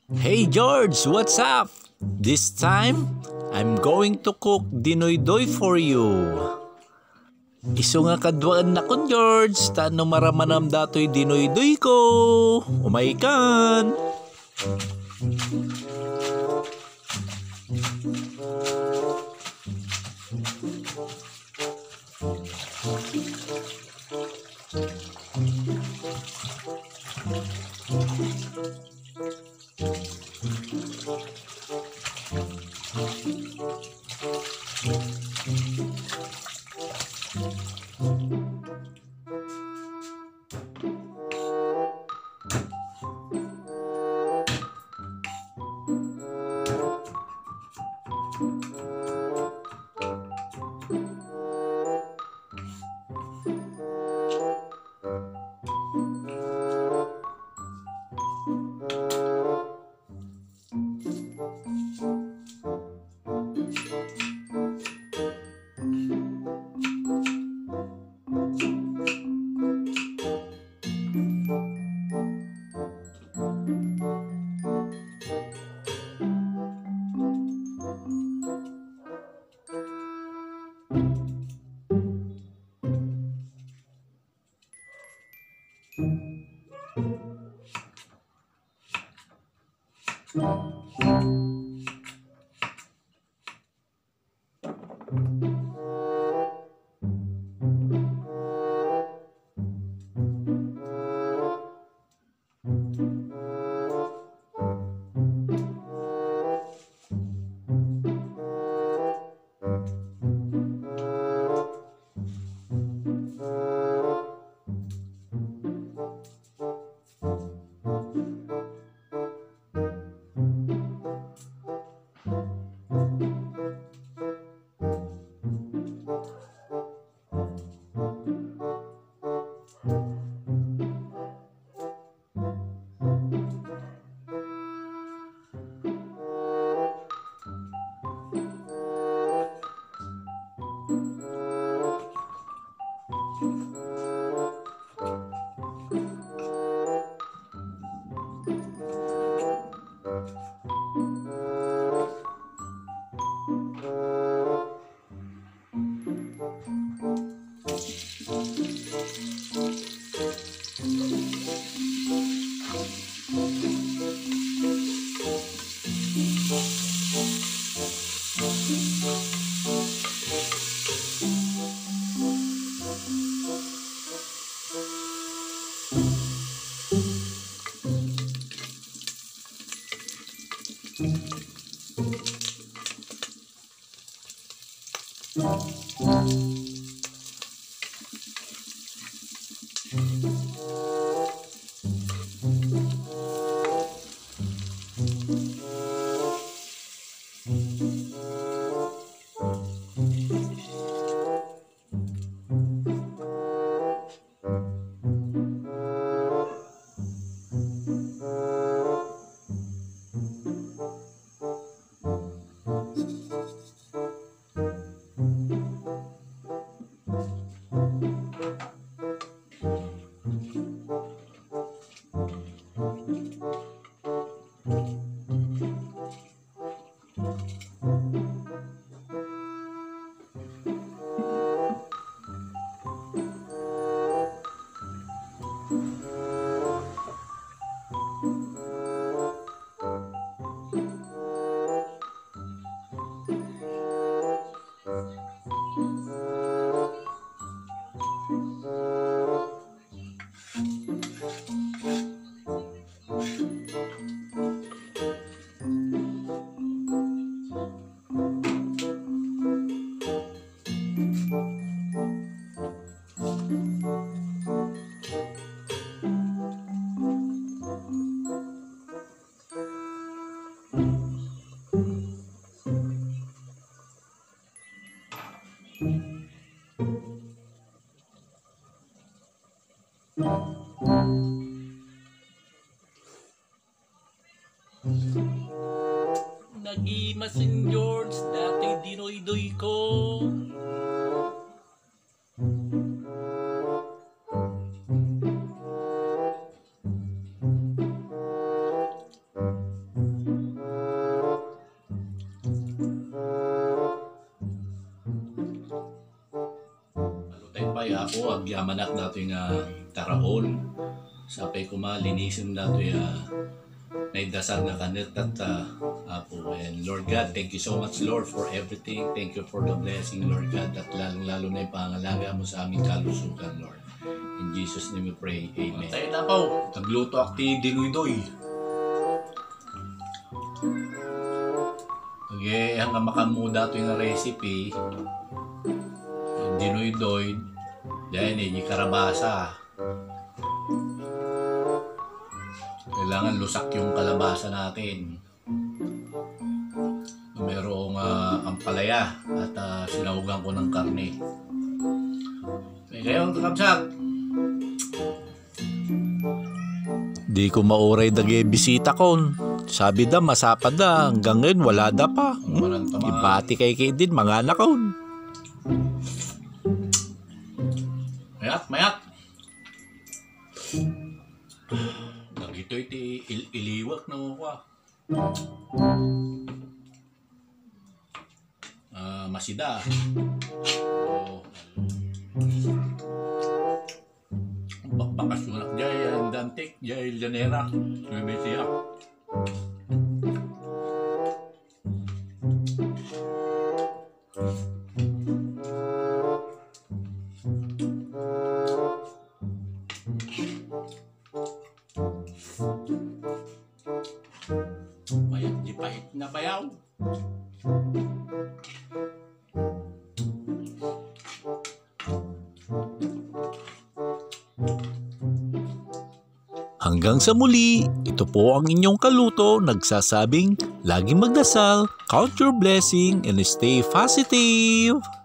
Hey George, what's up? This time, I'm going to cook dinoy-doy for you. Isu nga kadwaan na kon George, tano maramanam datoy dinoy-doy ko. Umaikan. Nagimasin George, dati dinoy-doy ko. amanak dato nga tarahol. Sapay ko linisin dato naidasal nga kanit at Apo. And Lord God, thank you so much, Lord, for everything. Thank you for the blessing, Lord God, at lalong-lalo na yung pangalaga mo sa aming kalusugan, Lord. In Jesus' name we pray. Amen. Tayo na po. Nagluto akti dinuidoy. Okay, hanggang makamuda ito yung recipe. Dinuidoy. Dahil yung karabasa. Kailangan lusak yung kalabasa natin. Merong ampalaya at sinahugan ko ng karne. Ngayon, kakabsat. Di ko mauray dagay bisita kon. Sabi da masapad da hanggang ngayon wala da pa. Ibati kay din mga anak kon. Mayat. Nagito iti iliwak na mo ko. Masida. Bakbakasyon ak jay dantik jay janera bebesiya. Mayat di pahit na bayaw. Hanggang sa muli, ito po ang inyong kaluto nagsasabing laging magdasal, count your blessing, and stay positive!